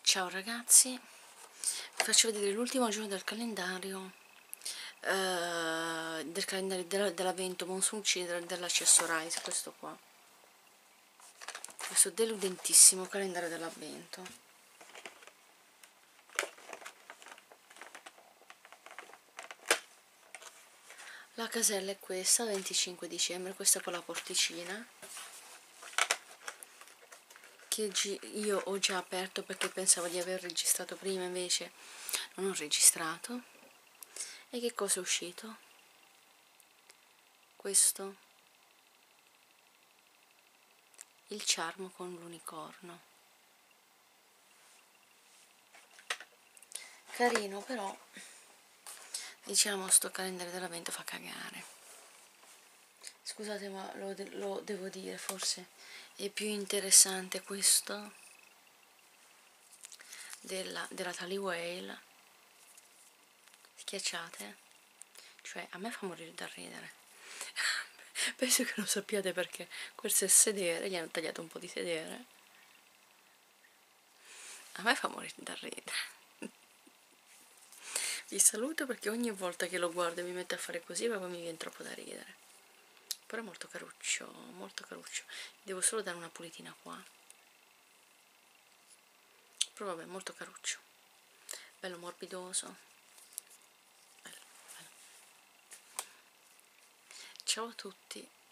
Ciao ragazzi, vi faccio vedere l'ultimo giorno del calendario dell'avvento Monsuncci dell'Accessorize, questo qua, questo deludentissimo calendario dell'avvento. La casella è questa, 25 dicembre, questa con la porticina, che io ho già aperto perché pensavo di aver registrato prima, invece non ho registrato. E che cosa è uscito? Questo, il ciarmo con l'unicorno, carino, però diciamo sto calendario dell'avvento fa cagare. Scusate, ma lo devo dire, forse è più interessante questo della Tally Whale. Schiacciate, cioè a me fa morire da ridere. Penso che lo sappiate perché questo è sedere, gli hanno tagliato un po' di sedere. A me fa morire da ridere. Vi saluto perché ogni volta che lo guardo e mi metto a fare così poi mi viene troppo da ridere. Però è molto caruccio, molto caruccio. Devo solo dare una pulitina qua. Però vabbè, molto caruccio. Bello morbidoso. Bello, bello. Ciao a tutti.